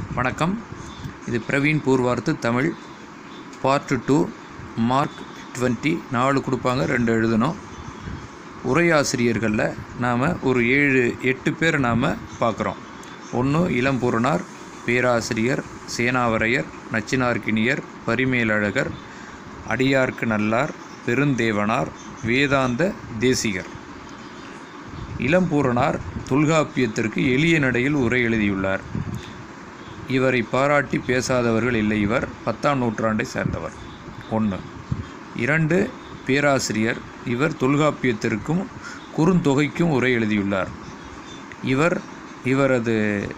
வணக்கம். இது பிரவீன் பூர்வார்த்து தமிழ் பார்ட் 2 மார்க் 20 4 கொடுப்பாங்க, 2 எழுதணும். உரையாசிரியர்களில் நாம் ஒரு 7-8 பேர் நாம் பார்க்குறோம். ஒன்று இளம்பூரணார், பேராசிரியர், சேனாவரையர், நச்சினார்க்கினியர், பரிமேலழகர், அடியார்க்கு நல்லார், பெருந்தேவனார், வேதாந்த தேசிகர். இளம்பூரணார் தொல்காப்பியத்திற்கு எளிய நடையில் உரை எழுதியுள்ளார். இவரை பாராட்டி பேசாதவர்கள் இல்லை. இவர் 10ஆம் நூற்றாண்டை சேர்ந்தவர். 1. 2. பேராசிரியர். இவர் தொல்காப்பியத்திற்கும் குறுந்தொகைக்கும் உரை எழுதியுள்ளார். இவரது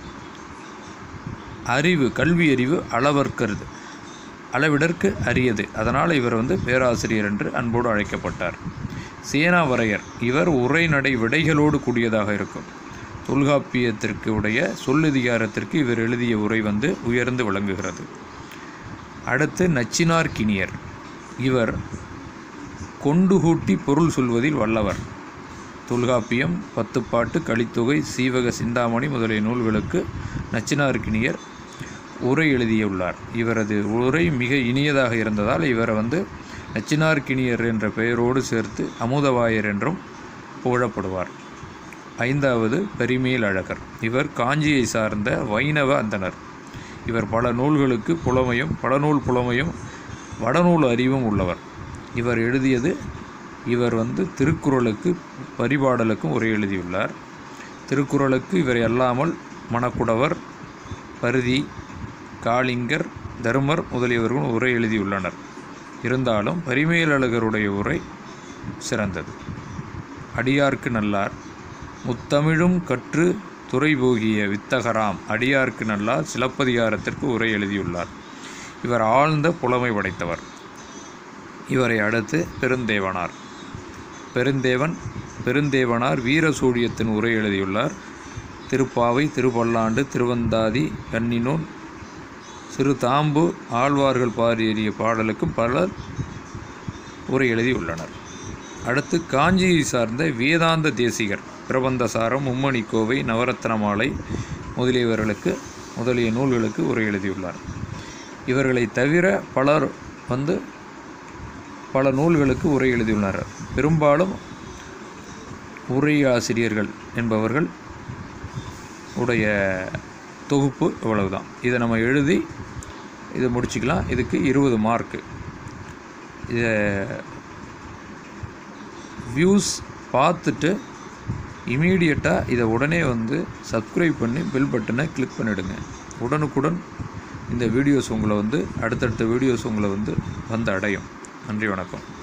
அறிவு, கல்வி அறிவு அளவிடற்கு அரியது. அதனால் இவர் பேராசிரியர் என்று அன்போடு அழைக்கப்பட்டார். சேனாவரையர். இவர் உரைநடை விடைகளோடு கூடியதாக இருக்கும். தொல்காப்பியத்திற்கு உடைய சொல்லதிகாரத்திற்கு இவர் எழுதிய உரை உயர்ந்து விளங்குகிறது. அடுத்து நச்சினார்க்கினியர். இவர் கொண்டு கூட்டி பொருள் சொல்வதில் வல்லவர். தொல்காப்பியம், 10 பாட்டு, கலித்தொகை, சீவக சிந்தாமணி முதலிய நூல்களுக்கு நச்சினார்க்கினியர் உரை எழுதியுள்ளார். இவரது உரை மிக இனியதாக இருந்ததால் இவரை நச்சினார்க்கினியர் என்ற பெயரோடு சேர்த்து அமுதவாயர் என்றும் புகழப்படுவார். 5. பரிமேலழகர். இவர் காஞ்சியை சார்ந்த வைணவ அந்தணர். இவர் பல நூல்களுக்கு புலமையும், பல நூல் புலமையும், வடநூல் அறிவும் உள்ளவர். இவர் திருக்குறளுக்கு, பரிபாடலுக்கும் உரை எழுதியுள்ளார். திருக்குறளுக்கு இவர் அல்லாமல் மணக்குடவர், பருதி, காளிங்கர், தருமர் முதலியவர்களும் உரை எழுதியுள்ளனர். இருந்தாலும் பரிமேலழகருடைய உரை சிறந்தது. அடியார்க்கு நல்லார். முத்தமிழும் கற்று துறை போகிய வித்தகராம் அடியார்க்கு நல்லார் சிலப்பதிகாரத்திற்கு உரை எழுதியுள்ளார். இவர் ஆழ்ந்த புலமை படைத்தவர். இவரை அடுத்து பெருந்தேவனார் வீரசூழியத்தின் உரை எழுதியுள்ளார். திருப்பாவை, திருப்பல்லாண்டு, திருவந்தாதி, கன்னிநூல், சிறுதாம்பு, ஆழ்வார்கள் பாடிய பாடலுக்கும் பலர் உரை எழுதியுள்ளனர். அடுத்து காஞ்சியை சார்ந்த வேதாந்த தேசிகர். பிரபந்தசாரம், மும்மணிக்கோவை, நவரத்னமாலை முதலிய நூல்களுக்கு உரை எழுதியுள்ளார். இவர்களை தவிர பலர் பல நூல்களுக்கு உரை எழுதியுள்ளனர். பெரும்பாலும் உரையாசிரியர்கள் என்பவர்கள் உடைய தொகுப்பு இவ்வளவுதான். இதை நம்ம எழுதி இதை முடிச்சுக்கலாம். இதுக்கு 20 மார்க்கு. இதை வியூஸ் பார்த்துட்டு இமீடியட்டாக இதை உடனே சப்ஸ்கிரைப் பண்ணி பெல் பட்டனை கிளிக் பண்ணிவிடுங்க. உடனுக்குடன் இந்த வீடியோஸ் உங்களை அடுத்தடுத்த வீடியோஸ் உங்களை அடையும். நன்றி, வணக்கம்.